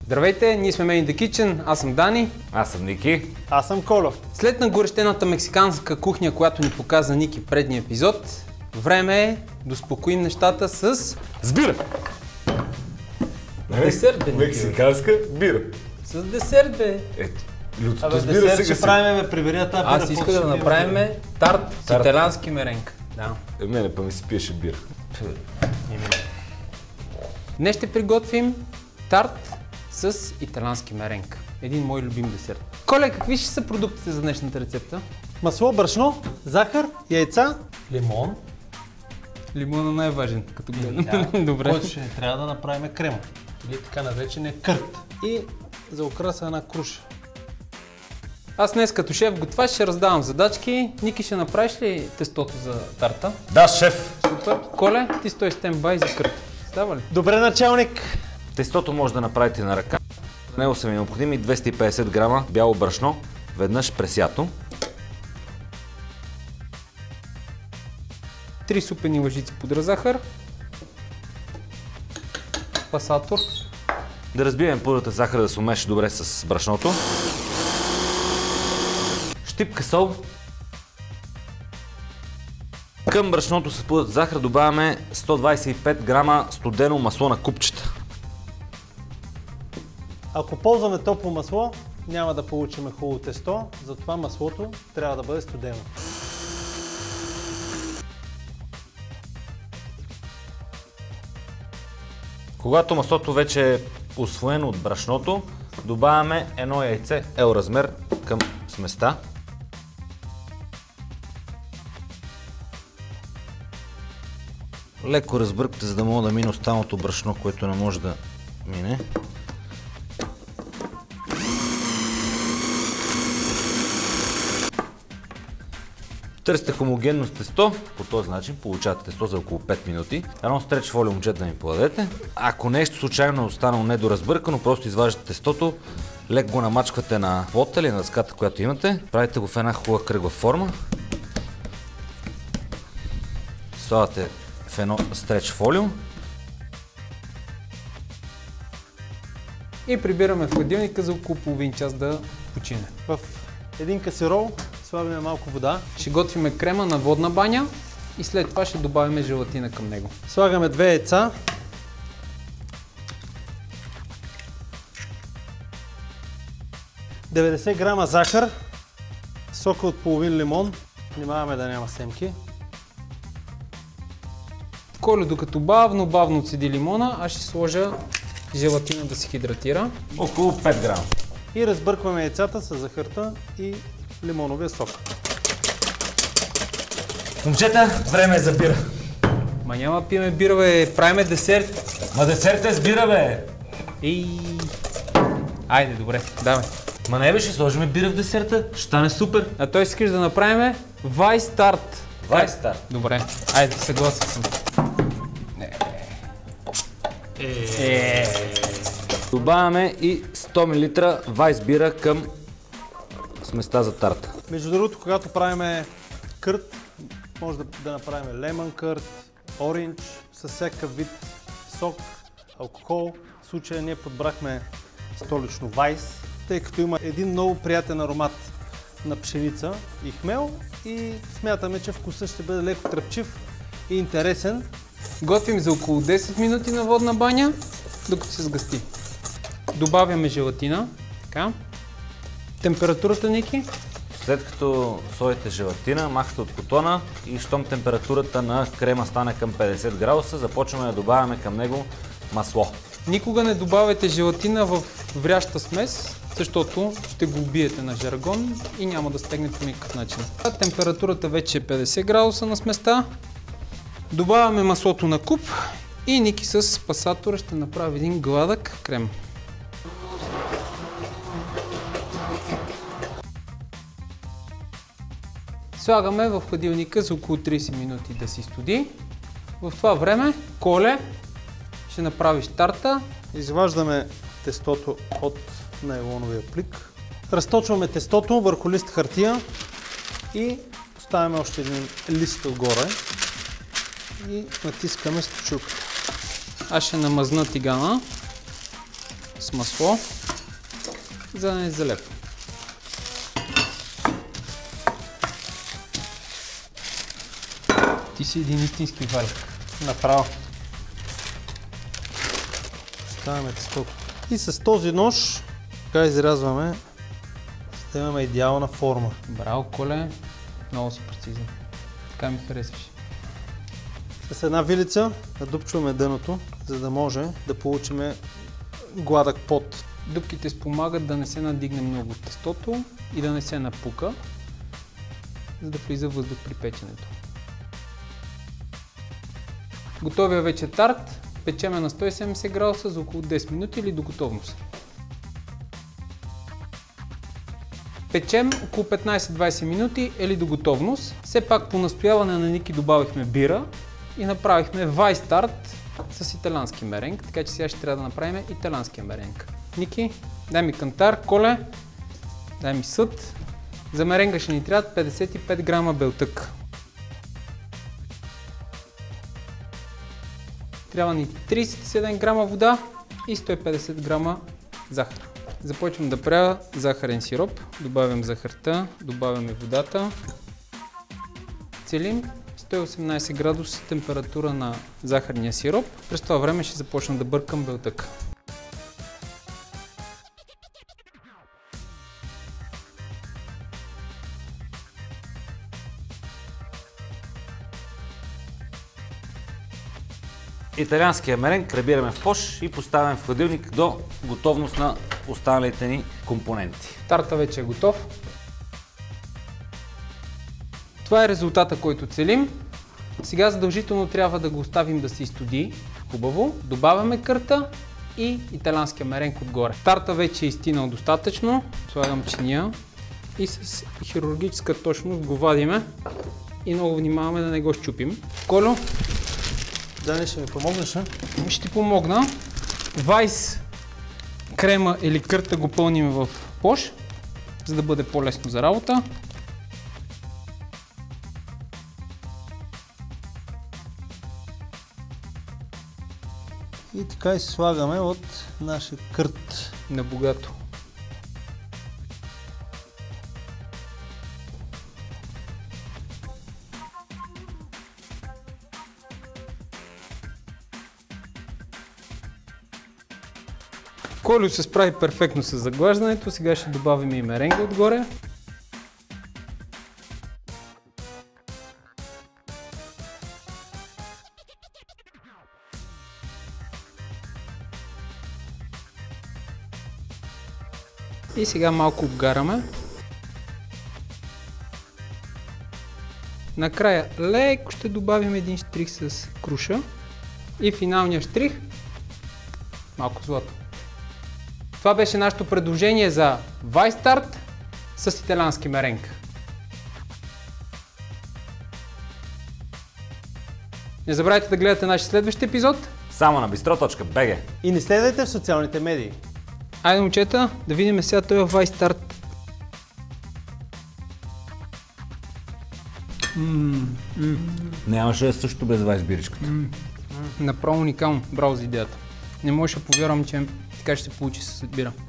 Здравейте, ние сме Made in the Kitchen, аз съм Дани. Аз съм Ники. Аз съм Коло. След нагорещената мексиканска кухня, която ни показа Ники предния епизод, време е да успокоим нещата с... Сбира! Десерт, бе, Ники. Мексиканска бира. С десерт, бе. Ето, лютото Абе, сбира десерт сега ще правим, бе, прибери тази бира. Аз искам да направим тарт с италиански меренг. Да. Мене па ми си пиеше бира. Днес ще приготвим тарт с италиански меренг. Един мой любим десерт. Коле, какви ще са продуктите за днешната рецепта? Масло, брашно, захар, яйца, лимон. Лимона най-важен, като гледам. Да, Добре. който ще трябва да направим крема. Или така наречения кърт. И за украса една круша. Аз днес като шеф готвач ще раздавам задачки. Ники, ще направиш ли тестото за тарта? Да, шеф! Супер. Коле, ти стой стендбай за кърт. Става ли? Добре, началник. Тестото може да направите на ръка. За него са ми необходими 250 грама бяло брашно, веднъж пресято. 3 супени лъжици пудра захар. Пасатор. Да разбием пудрата захар да се умеше добре с брашното. Щипка сол. Към брашното с пудрата захар добавяме 125 грама студено масло на купчета. Ако ползваме топло масло, няма да получим хубаво тесто, затова маслото трябва да бъде студено. Когато маслото вече е усвоено от брашното, добавяме едно яйце L размер към сместа. Леко разбъркате, за да мога да мине останалото брашно, което не може да мине. Търсите хомогенно тесто, по този начин получавате тесто за около 5 минути. Едно стреч фолио момчета да ми подадете. Ако нещо случайно е останало недоразбъркано, просто изваждате тестото, леко го намачквате на плота или на дъската, която имате. Правите го в една хубава кръгла форма. Слагате в едно стреч фолио. И прибираме в хладилника за около половин час да почине. В един касирол слагаме малко вода. Ще готвим крема на водна баня и след това ще добавим желатина към него. Слагаме 2 яйца. ...90 грама захар, сока от половин лимон, внимаваме да няма семки. Коле, докато бавно отседи лимона, аз ще сложа желатина да се хидратира. Около 5 грама. И разбъркваме яйцата с захарта и лимоновия сок. Момчета, време е за бира. Ма няма пиеме бира, бе, правиме десерт. Ма десерт е с бира, бе! Айде, добре, давай. Ма не бе, ще сложим бира в десерта, ще стане супер. А той искаш да направим Вайс тарт. Вайс тарт. Добре, айде, съгласен съм. Добавяме и 100 мл вайс бира към сместа за тарта. Между другото, когато правим кърт, може да направим лемън кърт, ориндж, със всякакъв вид сок, алкохол. В случая ние подбрахме столично вайс, тъй като има един много приятен аромат на пшеница и хмел и смятаме, че вкусът ще бъде леко тръпчив и интересен. Готвим за около 10 минути на водна баня, докато се сгъсти. Добавяме желатина. Така. Температурата, Ники? След като сложите желатина, махате от котона и щом температурата на крема стане към 50 градуса, започваме да добавяме към него масло. Никога не добавяйте желатина в вряща смес, защото ще го убиете на жаргон и няма да стегне по никакъв начин. Температурата вече е 50 градуса на сместа. Добавяме маслото на куп и Ники с пасатора ще направи един гладък крем. Слагаме в хладилника за около 30 минути да си студи. В това време, Коле, ще направиш тарта. Изваждаме тестото от найлоновия плик. Разточваме тестото върху лист хартия и поставяме още един лист отгоре и натискаме с точилката. Аз ще намазна тигана. с масло, за да не залепва. Ти си един истински валик. Направо. Ставаме тестото. И с този нож така изрязваме, за да имаме идеална форма. Браво, Коле. Много си прецизен. Така ми харесваш. С една вилица надупчваме дъното, за да може да получим гладък пот. Дупките спомагат да не се надигне много тестото и да не се напука, за да влиза въздух при печенето. Готовия вече тарт печеме на 170 градуса за около 10 минути или до готовност. Печем около 15-20 минути или до готовност. Все пак по настояване на Ники добавихме бира и направихме вайс тарт с италиански меренг, така че сега ще трябва да направим италианския меренг. Ники, дай ми кантар, Коле, дай ми съд. За меренга ще ни трябват 55 грама белтък. Трябва ни 37 грама вода и 150 грама захар. Започвам да правя захарен сироп. Добавям захарта, добавяме водата. Целим 118 градуса температура на захарния сироп. През това време ще започна да бъркам белтъка. Италианския меренг крабираме в пош и поставяме в хладилник до готовност на останалите ни компоненти. Тарта вече е готов. Това е резултата, който целим. Сега задължително трябва да го оставим да се изстуди хубаво. Добавяме кърта и италианския меренг отгоре. Тарта вече е изстинал достатъчно. Слагам чиния и с хирургическа точност го вадиме и много внимаваме да не го счупим. Колю, Дани, ще ми помогнеш, а? ще ти помогна. Вайс крема или кърта го пълним в пош, за да бъде по-лесно за работа. И така и слагаме от нашия кърт. На богато. Колю се справи перфектно с заглаждането, сега ще добавим и меренга отгоре. И сега малко обгараме. Накрая леко ще добавим един штрих с круша. И финалния штрих малко злато. Това беше нашето предложение за вайс тарт с италиански меренг. Не забравяйте да гледате нашия следващ епизод. Само на bistro.bg. И не следвайте в социалните медии. Айде, момчета, да видим сега този вайс тарт. Нямаше също без вайс биричката. Направо уникално. Браво за идеята. Не можеш да повярвам, че така ще се получи с бира.